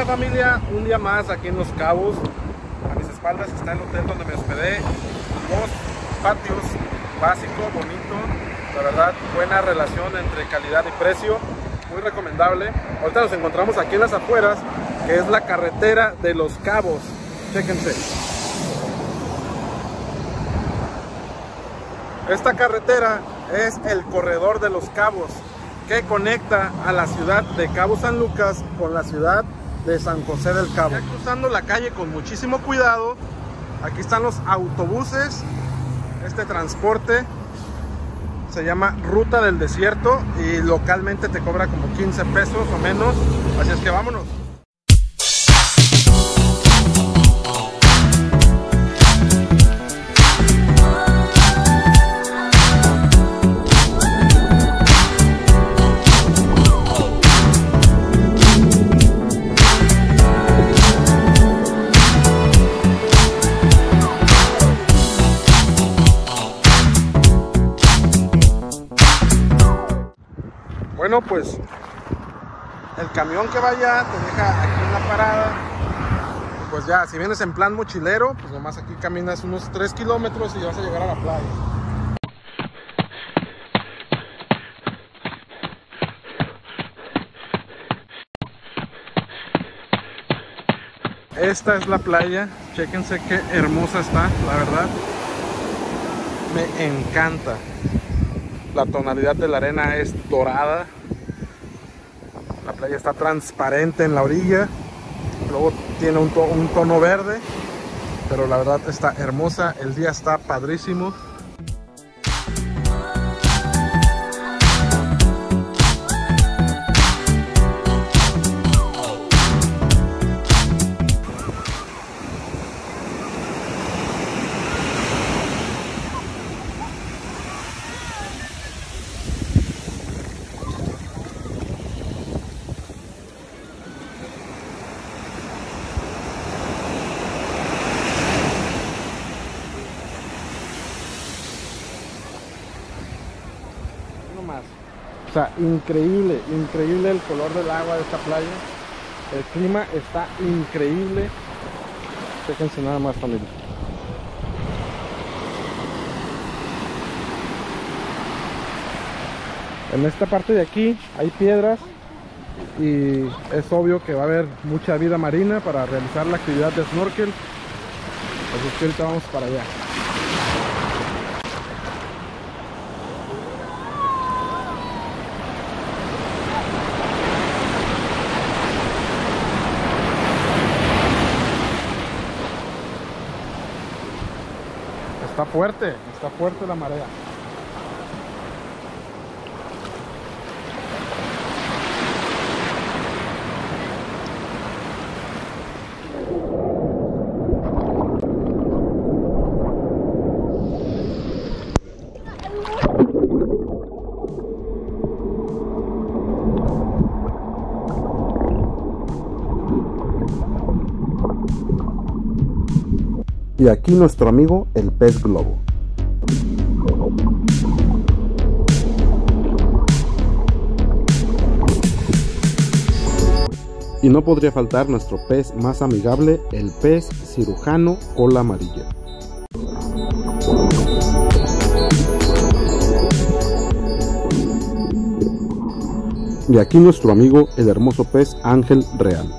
Hola familia, un día más aquí en Los Cabos. A mis espaldas está el hotel donde me hospedé. Dos patios, básico, bonito. La verdad, buena relación entre calidad y precio. Muy recomendable. Ahorita nos encontramos aquí en las afueras, que es la carretera de Los Cabos. Chéquense. Esta carretera es el corredor de Los Cabos, que conecta a la ciudad de Cabo San Lucas con la ciudad de San José del Cabo. Ya cruzando la calle con muchísimo cuidado. Aquí están los autobuses. Este transporte se llama Ruta del Desierto y localmente te cobra como 15 pesos o menos. Así es que vámonos. Bueno, pues el camión que vaya te deja aquí en la parada. Y pues ya, si vienes en plan mochilero, pues nomás aquí caminas unos 3 kilómetros y vas a llegar a la playa. Esta es la playa, chéquense qué hermosa está, la verdad. Me encanta. La tonalidad de la arena es dorada. La playa está transparente en la orilla. Luego tiene un tono verde. Pero la verdad está hermosa. El día está padrísimo. O sea, increíble, increíble el color del agua de esta playa. El clima está increíble. Fíjense nada más, familia. En esta parte de aquí hay piedras y es obvio que va a haber mucha vida marina para realizar la actividad de snorkel. Así que ahorita vamos para allá. Está fuerte la marea. Y aquí nuestro amigo el pez globo. Y no podría faltar nuestro pez más amigable, el pez cirujano cola amarilla. Y aquí nuestro amigo el hermoso pez ángel real.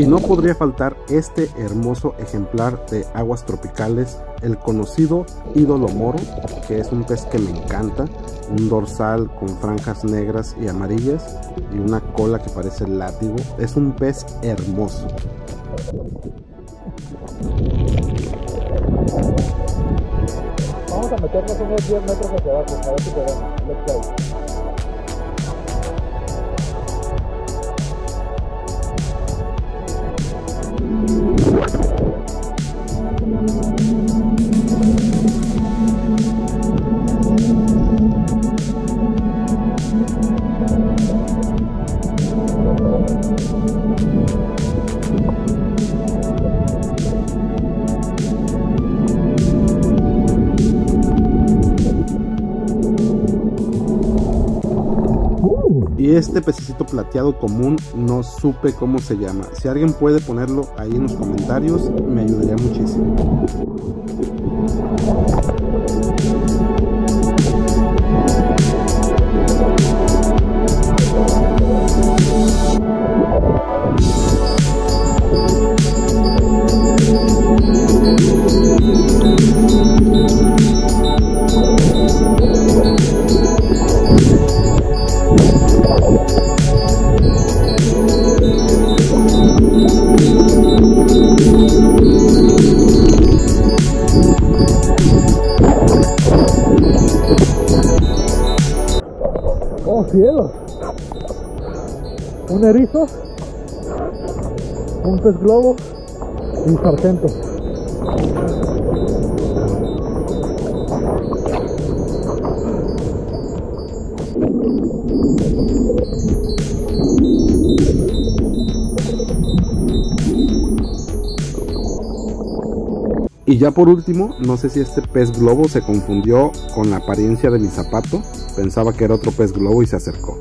no podría faltar este hermoso ejemplar de aguas tropicales, el conocido ídolo moro, que es un pez que me encanta, un dorsal con franjas negras y amarillas y una cola que parece látigo. Es un pez hermoso. Vamos a meternos unos 10 metros hacia abajo, a ver si podemos. Let's go. Y este pececito plateado común no supe cómo se llama. Si alguien puede ponerlo ahí en los comentarios, me ayudaría muchísimo. ¡Oh, cielos! Un erizo, un pez globo y un sargento. Y ya por último, no sé si este pez globo se confundió con la apariencia de mi zapato. Pensaba que era otro pez globo y se acercó.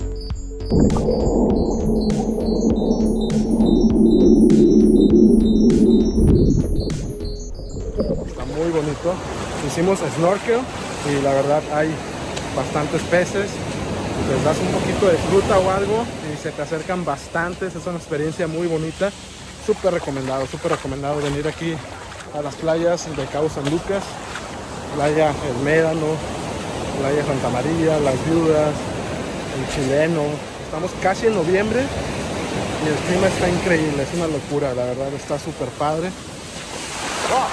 Está muy bonito. Hicimos snorkel y la verdad hay bastantes peces. Les das un poquito de fruta o algo y se te acercan bastantes. Es una experiencia muy bonita. Súper recomendado venir aquí a las playas de Cabo San Lucas, playa El Médano, playa Santa María, Las Viudas, El Chileno. Estamos casi en noviembre y el clima está increíble, es una locura, la verdad está súper padre. ¡Oh!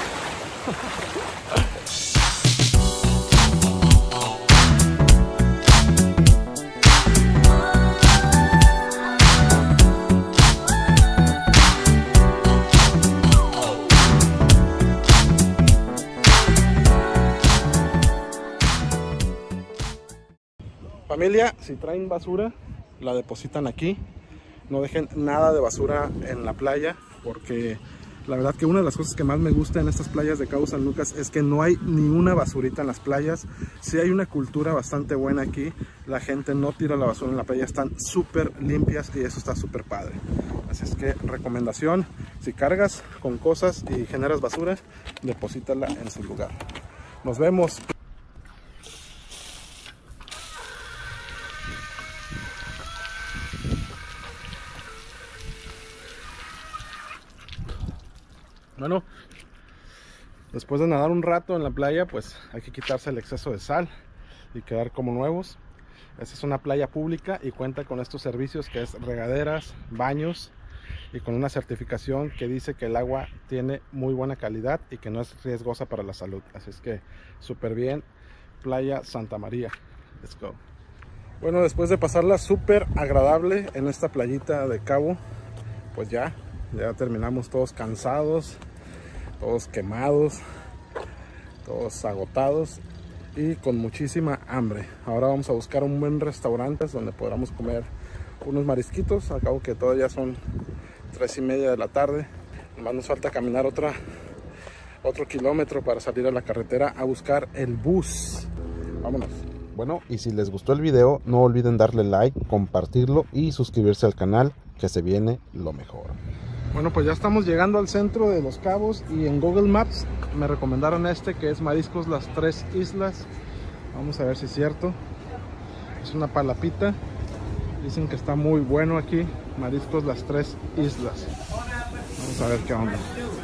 Familia, si traen basura, la depositan aquí. No dejen nada de basura en la playa, porque la verdad que una de las cosas que más me gusta en estas playas de Cabo San Lucas es que no hay ni una basurita en las playas. Sí hay una cultura bastante buena aquí. La gente no tira la basura en la playa, están súper limpias y eso está súper padre. Así es que recomendación, si cargas con cosas y generas basura, deposítala en su lugar. Nos vemos. Bueno, después de nadar un rato en la playa, pues hay que quitarse el exceso de sal y quedar como nuevos. Esta es una playa pública y cuenta con estos servicios que es regaderas, baños y con una certificación que dice que el agua tiene muy buena calidad y que no es riesgosa para la salud. Así es que súper bien, Playa Santa María. Let's go. Bueno, después de pasarla súper agradable en esta playita de Cabo, pues ya terminamos todos cansados, todos quemados, todos agotados y con muchísima hambre. Ahora vamos a buscar un buen restaurante donde podamos comer unos marisquitos. Al cabo que todavía son 3:30 de la tarde. Nomás nos falta caminar otro kilómetro para salir a la carretera a buscar el bus. Vámonos. Bueno, y si les gustó el video, no olviden darle like, compartirlo y suscribirse al canal, que se viene lo mejor. Bueno, pues ya estamos llegando al centro de Los Cabos y en Google Maps me recomendaron que es Mariscos Las Tres Islas. Vamos a ver si es cierto. Es una palapita. Dicen que está muy bueno aquí, Mariscos Las Tres Islas. Vamos a ver qué onda.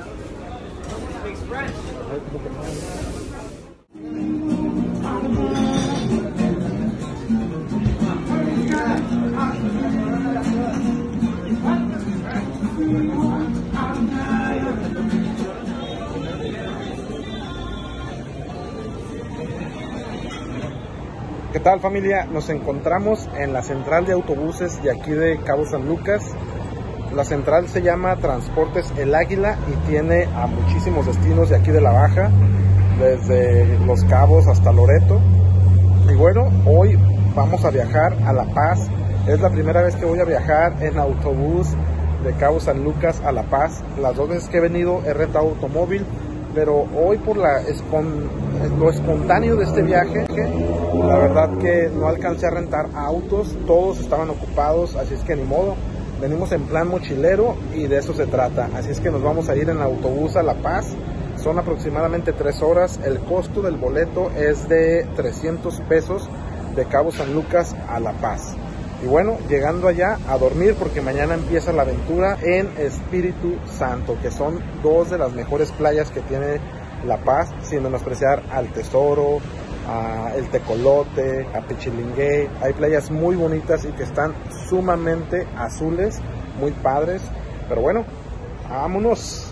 ¿Qué tal, familia? Nos encontramos en la central de autobuses de aquí de Cabo San Lucas. La central se llama Transportes El Águila y tiene a muchísimos destinos de aquí de la Baja, desde Los Cabos hasta Loreto. Y bueno, hoy vamos a viajar a La Paz. Es la primera vez que voy a viajar en autobús de Cabo San Lucas a La Paz. Las dos veces que he venido he rentado automóvil, pero hoy por lo espontáneo de este viaje, la verdad que no alcancé a rentar autos, todos estaban ocupados, así es que ni modo. Venimos en plan mochilero y de eso se trata, así es que nos vamos a ir en autobús a La Paz. Son aproximadamente 3 horas, el costo del boleto es de 300 pesos de Cabo San Lucas a La Paz. Y bueno, llegando allá a dormir porque mañana empieza la aventura en Espíritu Santo, que son dos de las mejores playas que tiene La Paz, sin menospreciar al Tesoro, a El Tecolote, a Pichilingué. Hay playas muy bonitas y que están sumamente azules, muy padres. Pero bueno, vámonos.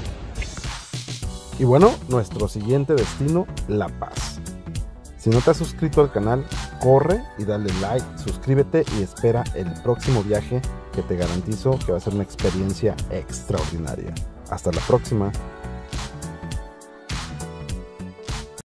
Y bueno, nuestro siguiente destino, La Paz. Si no te has suscrito al canal, corre y dale like, suscríbete y espera el próximo viaje que te garantizo que va a ser una experiencia extraordinaria. Hasta la próxima.